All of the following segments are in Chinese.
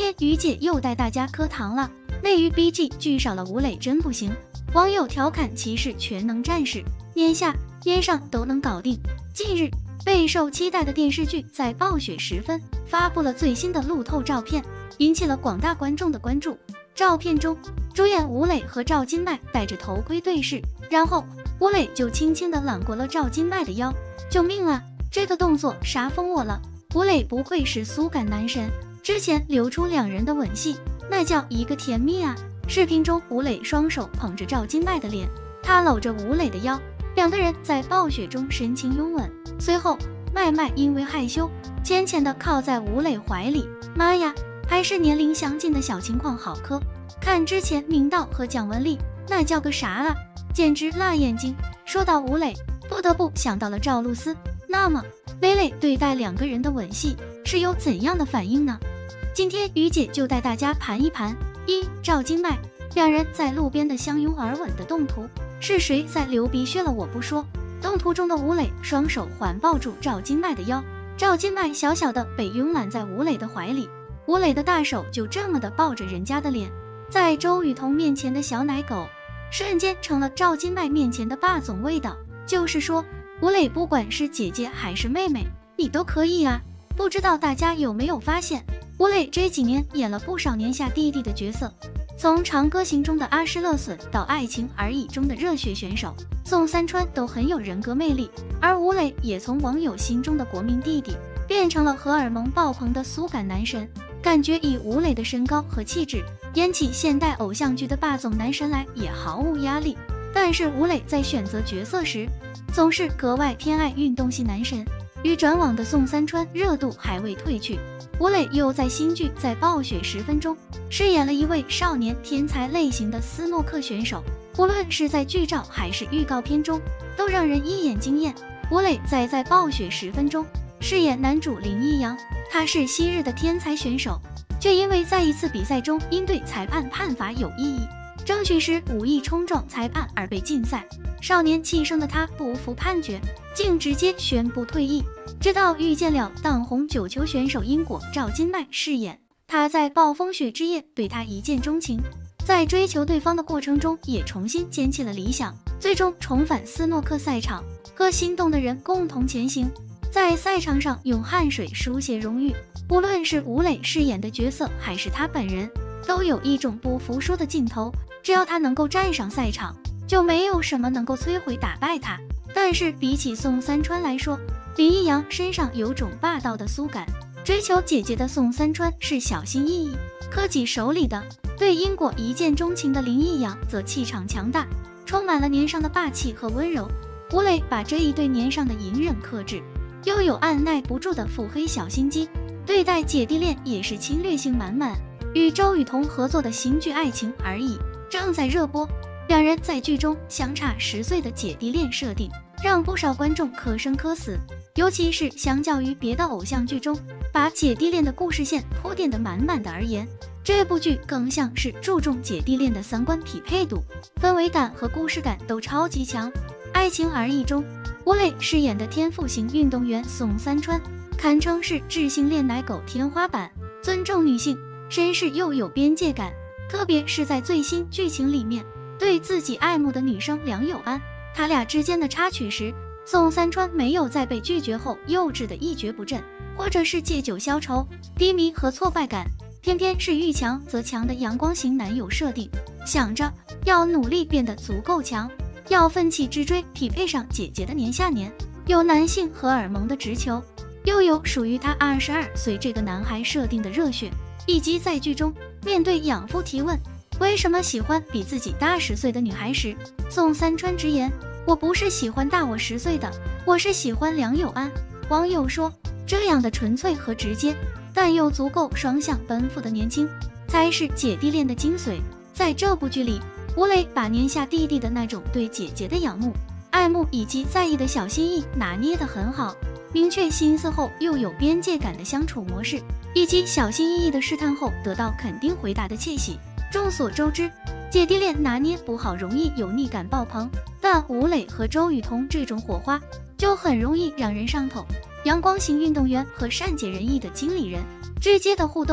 天于姐又带大家磕糖了，内娱 BG 剧少了吴磊真不行。网友调侃其是全能战士，年下烟上都能搞定。近日，备受期待的电视剧在暴雪时分发布了最新的路透照片，引起了广大观众的关注。照片中，主演吴磊和赵今麦戴着头盔对视，然后吴磊就轻轻地揽过了赵今麦的腰。救命啊！这个动作杀疯我了！吴磊不愧是苏感男神，之前流出两人的吻戏，那叫一个甜蜜啊！视频中，吴磊双手捧着赵今麦的脸，他搂着吴磊的腰，两个人在暴雪中深情拥吻。随后，麦麦因为害羞，浅浅地靠在吴磊怀里。妈呀，还是年龄相近的小情况好磕！看之前明道和蒋雯丽，那叫个啥啊，简直辣眼睛。说到吴磊，不得不想到了赵露思。那么，磊磊对待两个人的吻戏是有怎样的反应呢？今天于姐就带大家盘一盘。赵今麦两人在路边的相拥而吻的动图，是谁在流鼻血了我不说。动图中的吴磊双手环抱住赵今麦的腰，赵今麦小小的被拥揽在吴磊的怀里，吴磊的大手就这么的抱着人家的脸。在周雨彤面前的小奶狗，瞬间成了赵今麦面前的霸总味道。就是说，吴磊不管是姐姐还是妹妹，你都可以啊。不知道大家有没有发现，吴磊这几年演了不少年下弟弟的角色，从《长歌行》中的阿诗勒隼到《爱情而已》中的热血选手宋三川都很有人格魅力，而吴磊也从网友心中的国民弟弟变成了荷尔蒙爆棚的苏感男神。感觉以吴磊的身高和气质，演起现代偶像剧的霸总男神来也毫无压力。但是吴磊在选择角色时，总是格外偏爱运动系男神。与转网的宋三川热度还未褪去，吴磊又在新剧《在暴雪10分钟》饰演了一位少年天才类型的斯诺克选手，无论是在剧照还是预告片中，都让人一眼惊艳。吴磊在暴雪10分钟饰演男主林一阳，他是昔日的天才选手，却因为在一次比赛中因对裁判判罚有异议，争取时无意冲撞裁判而被禁赛。少年气盛的他不服判决，竟直接宣布退役。直到遇见了当红9球选手因果赵今麦饰演，他在暴风雪之夜对他一见钟情，在追求对方的过程中也重新捡起了理想，最终重返斯诺克赛场，和心动的人共同前行，在赛场上用汗水书写荣誉。无论是吴磊饰演的角色还是他本人，都有一种不服输的劲头，只要他能够站上赛场，就没有什么能够摧毁打败他。但是比起宋三川来说，林一阳身上有种霸道的苏感，追求姐姐的宋三川是小心翼翼恪己守礼的，对因果一见钟情的林一阳则气场强大，充满了年上的霸气和温柔。吴磊把这一对年上的隐忍克制，又有按耐不住的腹黑小心机，对待姐弟恋也是侵略性满满。与周雨彤合作的新剧《爱情而已》正在热播，两人在剧中相差10岁的姐弟恋设定，让不少观众可生可死。尤其是相较于别的偶像剧中把姐弟恋的故事线铺垫得满满的而言，这部剧更像是注重姐弟恋的三观匹配度，氛围感和故事感都超级强。爱情而已中，吴磊饰演的天赋型运动员宋三川，堪称是智性恋奶狗天花板，尊重女性，绅士又有边界感。特别是在最新剧情里面，对自己爱慕的女生梁友安，他俩之间的插曲时，宋三川没有在被拒绝后幼稚的一蹶不振，或者是借酒消愁、低迷和挫败感，偏偏是遇强则强的阳光型男友设定，想着要努力变得足够强，要奋起直追，匹配上姐姐的年下年，有男性荷尔蒙的直球，又有属于他22岁这个男孩设定的热血，以及在剧中面对养父提问为什么喜欢比自己大10岁的女孩时，宋三川直言，我不是喜欢大我10岁的，我是喜欢梁友安。网友说，这样的纯粹和直接，但又足够双向奔赴的年轻，才是姐弟恋的精髓。在这部剧里，吴磊把年下弟弟的那种对姐姐的仰慕、爱慕以及在意的小心翼拿捏得很好，明确心思后又有边界感的相处模式，以及小心翼翼的试探后得到肯定回答的窃喜。众所周知，姐弟恋拿捏不好容易油腻感爆棚，但吴磊和周雨彤这种火花就很容易让人上头。阳光型运动员和善解人意的经理人，直接的互动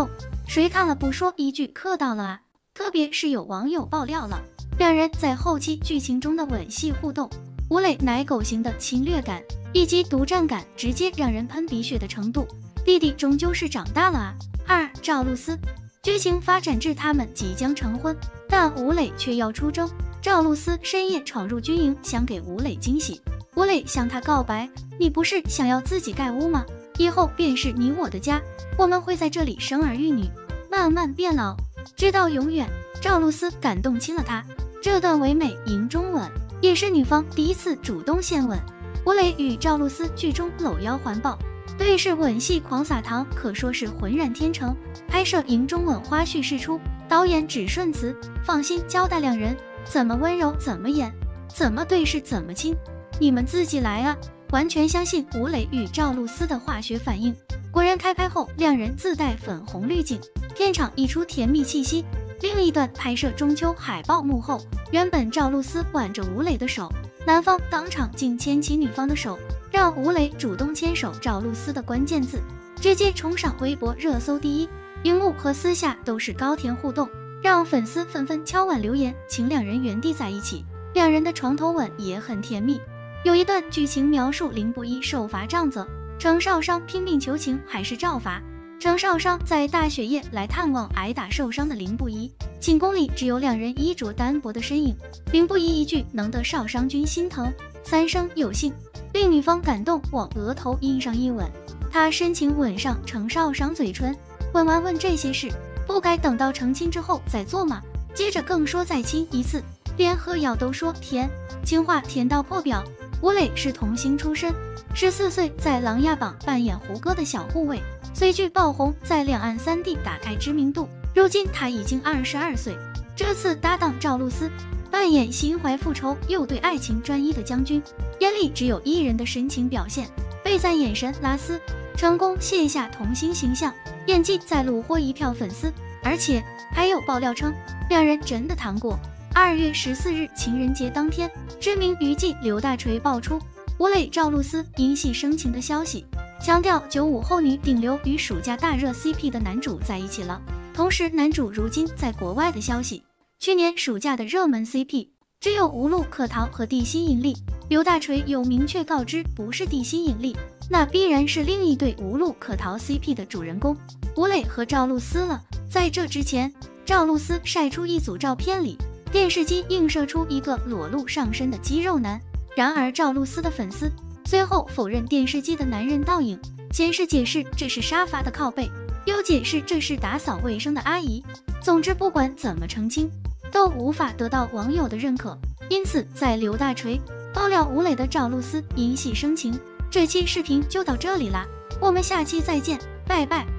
谁看了不说一句磕到了啊？特别是有网友爆料了，两人在后期剧情中的吻戏互动，吴磊奶狗型的侵略感以及独占感，直接让人喷鼻血的程度。弟弟终究是长大了啊。2. 赵露思，剧情发展至他们即将成婚，但吴磊却要出征。赵露思深夜闯入军营，想给吴磊惊喜。吴磊向她告白：“你不是想要自己盖屋吗？以后便是你我的家，我们会在这里生儿育女，慢慢变老，直到永远。”赵露思感动亲了他。这段唯美营中吻也是女方第一次主动献吻。吴磊与赵露思剧中搂腰环抱，对视吻戏狂撒糖，可说是浑然天成。拍摄营中吻花絮释出，导演只顺词放心交代两人怎么温柔怎么演，怎么对视怎么亲，你们自己来啊！完全相信吴磊与赵露思的化学反应。果然开拍后两人自带粉红滤镜，片场溢出甜蜜气息。另一段拍摄中秋海报幕后，原本赵露思挽着吴磊的手，男方当场竟牵起女方的手，让吴磊主动牵手赵露思的关键字直接冲上微博热搜第一。荧幕和私下都是高甜互动，让粉丝纷纷敲碗留言，请两人原地在一起。两人的床头吻也很甜蜜。有一段剧情描述凌不一受罚杖责，程少商拼命求情还是照罚。程少商在大雪夜来探望挨打受伤的凌不疑，寝宫里只有两人衣着单薄的身影。凌不疑一句能得少商君心疼，3声有幸，令女方感动，往额头印上一吻。他深情吻上程少商嘴唇，吻完问这些事不该等到成亲之后再做吗？接着更说再亲一次，连喝药都说甜，情话甜到破表。吴磊是童星出身，14岁在《琅琊榜》扮演胡歌的小护卫，随剧爆红，在两岸3地打开知名度。如今他已经22岁，这次搭档赵露思，扮演心怀复仇又对爱情专一的将军，眼里只有一人的深情表现，被赞眼神拉丝，成功卸下童星形象，演技再虏获一票粉丝。而且还有爆料称，两人真的谈过。2月14日情人节当天，知名娱记刘大锤爆出吴磊赵露思因戏生情的消息，强调95后女顶流与暑假大热 CP 的男主在一起了。同时男主如今在国外的消息，去年暑假的热门 CP 只有无路可逃和地心引力。刘大锤有明确告知不是地心引力，那必然是另一对无路可逃 CP 的主人公吴磊和赵露思了。在这之前，赵露思晒出一组照片里，电视机映射出一个裸露上身的肌肉男。然而赵露思的粉丝随后否认电视机的男人倒影，先是解释这是沙发的靠背，又解释这是打扫卫生的阿姨。总之不管怎么澄清，都无法得到网友的认可。因此在刘大锤爆料吴磊的赵露思因戏生情，这期视频就到这里啦，我们下期再见，拜拜。